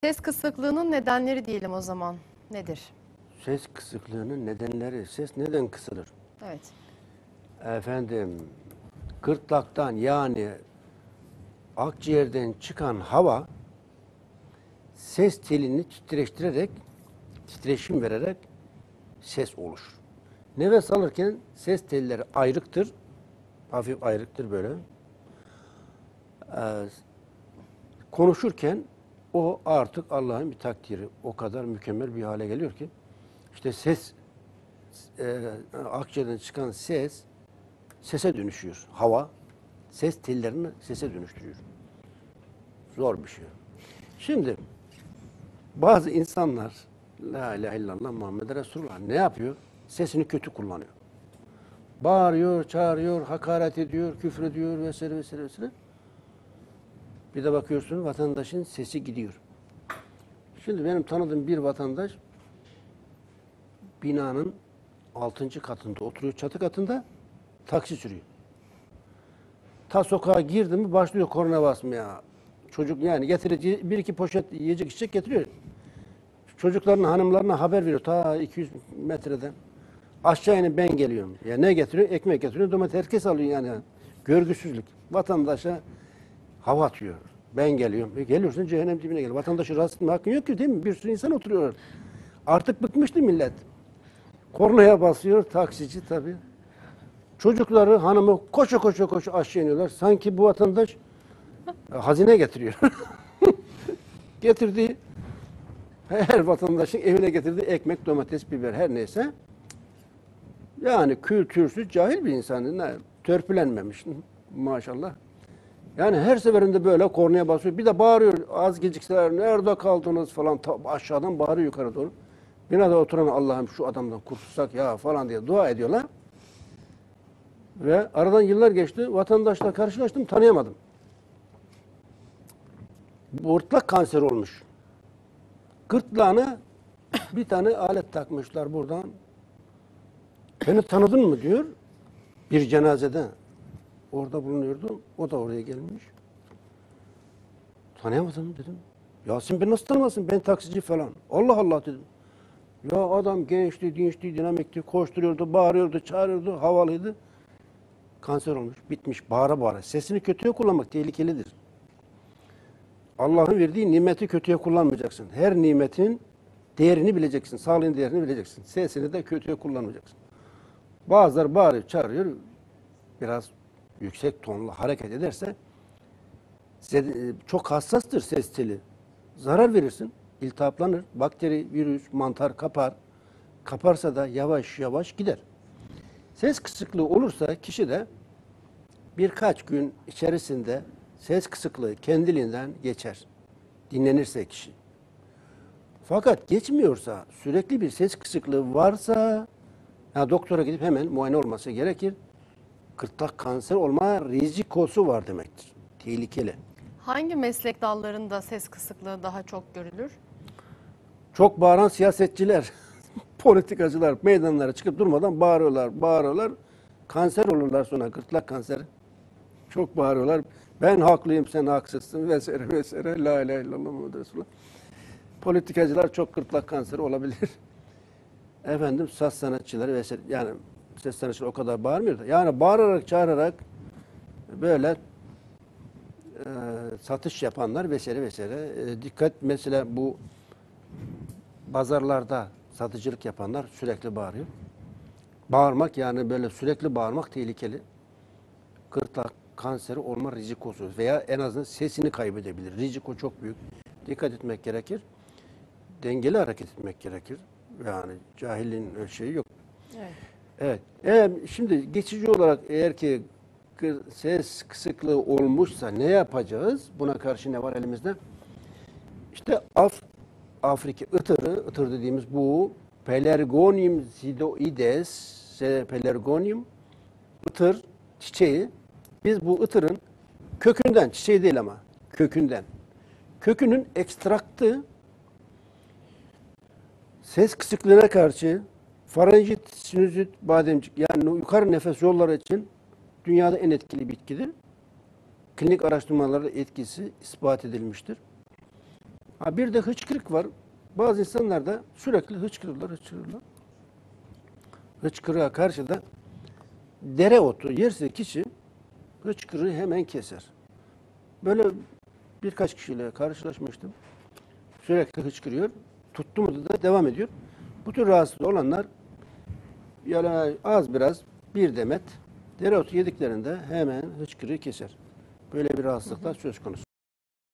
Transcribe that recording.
Ses kısıklığının nedenleri diyelim o zaman. Nedir? Ses kısıklığının nedenleri. Ses neden kısılır? Evet. Efendim, gırtlaktan yani akciğerden çıkan hava ses telini titreştirerek, titreşim vererek ses oluşur. Nefes alırken ses telleri ayrıktır. Hafif ayrıktır böyle. Konuşurken o artık Allah'ın bir takdiri. O kadar mükemmel bir hale geliyor ki işte ses akciğerden çıkan ses sese dönüşüyor. Hava ses tellerini sese dönüştürüyor. Zor bir şey. Şimdi bazı insanlar La ilahe illallah Muhammed Resulullah ne yapıyor? Sesini kötü kullanıyor. Bağırıyor, çağırıyor, hakaret ediyor, küfür ediyor vesaire vesaire vesaire. Bir de bakıyorsun vatandaşın sesi gidiyor. Şimdi benim tanıdığım bir vatandaş binanın 6. katında oturuyor, çatı katında taksi sürüyor. Ta sokağa girdi mi başlıyor korna basmaya. Çocuk yani getireceği bir iki poşet yiyecek içecek getiriyor. Çocuklarına, hanımlarına haber veriyor ta 200 metreden. Aşağı inip ben geliyorum. Ya ne getiriyor? Ekmek getiriyor, domates herkes alıyor yani. Görgüsüzlük. Vatandaşa hava atıyor. Ben geliyorum. Geliyorsun cehennem dibine gel. Vatandaşı rahatsız etme hakkın yok ki değil mi? Bir sürü insan oturuyor. Artık bıkmıştı millet. Kornaya basıyor taksici tabii. Çocukları, hanımı koşa koşa koşa aşağı iniyorlar. Sanki bu vatandaş hazine getiriyor. Getirdiği her vatandaşın evine getirdiği ekmek, domates, biber her neyse. Yani kültürsüz, cahil bir insan. Törpülenmemiş maşallah. Yani her seferinde böyle kornaya basıyor. Bir de bağırıyor az gecikseler nerede kaldınız falan. Aşağıdan bağırıyor yukarı doğru. Binada oturan Allah'ım şu adamdan kurtulsak ya falan diye dua ediyorlar. Ve aradan yıllar geçti. Vatandaşla karşılaştım tanıyamadım. Gırtlak kanseri olmuş. Gırtlağına bir tane alet takmışlar buradan. Beni tanıdın mı diyor. Bir cenazede orada bulunuyordu. O da oraya gelmiş. Tanıyamadım dedim. Ya sen beni nasıl tanımazsın? Ben taksici falan. Allah Allah dedim. Ya adam gençti, dinçti, dinamikti, koşturuyordu, bağırıyordu, çağırıyordu, havalıydı. Kanser olmuş, bitmiş, bağıra bağıra. Sesini kötüye kullanmak tehlikelidir. Allah'ın verdiği nimeti kötüye kullanmayacaksın. Her nimetin değerini bileceksin, sağlığın değerini bileceksin. Sesini de kötüye kullanmayacaksın. Bazıları bağırıyor, çağırıyor, biraz yüksek tonla hareket ederse çok hassastır ses teli. Zarar verirsin, iltihaplanır, bakteri, virüs, mantar kapar. Kaparsa da yavaş yavaş gider. Ses kısıklığı olursa kişi de birkaç gün içerisinde ses kısıklığı kendiliğinden geçer. Dinlenirse kişi. Fakat geçmiyorsa, sürekli bir ses kısıklığı varsa doktora gidip hemen muayene olması gerekir. Gırtlak kanser olma rizikosu var demektir. Tehlikeli. Hangi meslek dallarında ses kısıklığı daha çok görülür? Çok bağıran siyasetçiler, politikacılar meydanlara çıkıp durmadan bağırıyorlar. Kanser olurlar sonra, gırtlak kanseri. Çok bağırıyorlar. Ben haklıyım, sen haksızsın vesaire vesaire. La ilahe illallah Muhammed Resulullah. Politikacılar çok gırtlak kanseri olabilir. Efendim saz sanatçıları vesaire. Yani ses sanatçıları o kadar bağırmıyor da. Yani bağırarak, çağırarak böyle satış yapanlar vesaire vesaire. Dikkat mesela bu pazarlarda satıcılık yapanlar sürekli bağırıyor. Bağırmak yani böyle sürekli bağırmak tehlikeli. Gırtlak kanseri olma rizikosu veya en azından sesini kaybedebilir. Riziko çok büyük. Dikkat etmek gerekir. Dengeli hareket etmek gerekir. Yani cahilin şeyi yok. Evet. Evet. Şimdi geçici olarak eğer ki ses kısıklığı olmuşsa ne yapacağız? Buna karşı ne var elimizde? İşte Afrika ıtır dediğimiz bu Pelargonium zidoides, Pelargonium ıtır çiçeği. Biz bu ıtırın kökünden, çiçeği değil ama kökünden. Kökünün ekstraktı ses kısıklığına karşı farenjit, sinüzit, bademcik yani yukarı nefes yolları için dünyada en etkili bitkidir. Klinik araştırmalarda etkisi ispat edilmiştir. Ha bir de hıçkırık var. Bazı insanlar da sürekli hıçkırırlar. Hıçkırığa karşı da dereotu yerse kişi hıçkırığı hemen keser. Böyle birkaç kişiyle karşılaşmıştım. Sürekli hıçkırıyor. Tuttu mu da devam ediyor. Bu tür rahatsız olanlar yani az biraz bir demet dereotu yediklerinde hemen hıçkırığı keser. Böyle bir rahatsızlıklar söz konusu.